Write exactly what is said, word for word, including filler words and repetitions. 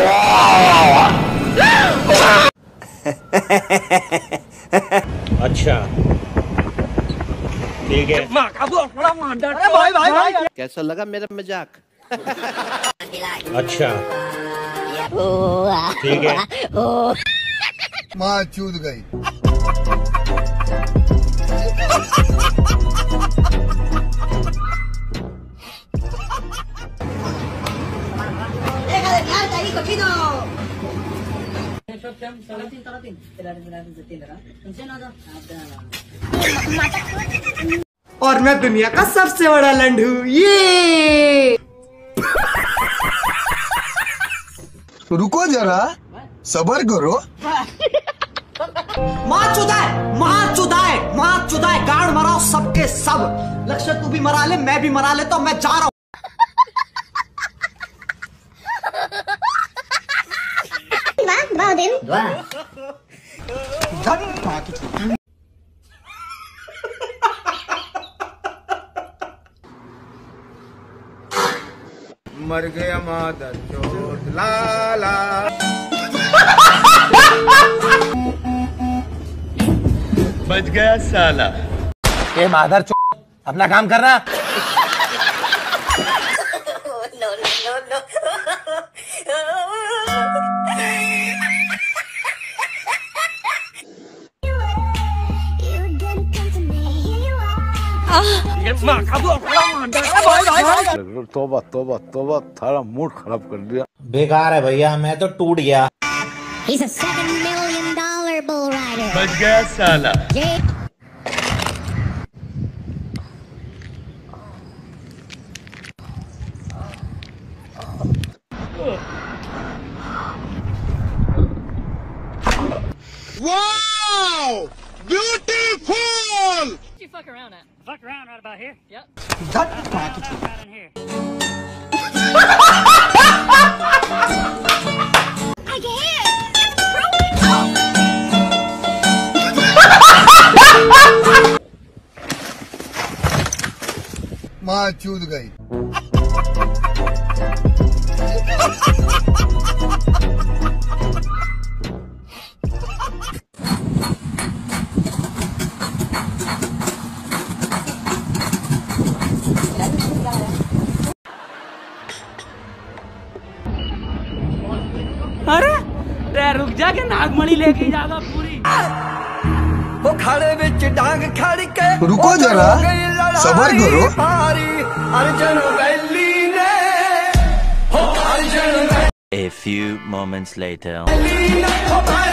अच्छा ठीक है। अरे भाई भाई भाई कैसा लगा मेरा मजाक? अच्छा ठीक है। माँ चूद गई। और मैं दुनिया का सबसे बड़ा लंडू, ये रुको जरा, सबर करो। माँ चुदाए, माँ चुदाए, माँ चुदाए, गाड़ मराओ सबके सब। लक्ष्य तू भी मरा ले, मैं भी मरा ले, तो मैं जा रहा हूँ। मर गया मादर चोट लाला। बच गया साला। ये मादर चोट अपना काम कर रहा। तोबा तोबा तोबा, थारा मूड खराब कर दिया। बेकार है भैया, मैं तो टूट गया। He's a seven million dollar bull rider. बच गया साला। Wow! Beautiful! You fuck around at? Fuck around right about here. Yep. Right in here. I can't. It's broken. माँ चूद गई। अरे रे रुक जा के नागमणि लेके जागा पूरी। वो खड़े बिच डांग खड़ के, रुको जरा, सबर करो। अर्जुन वैली ने, हो Arjun A few moments later. Vailly ने,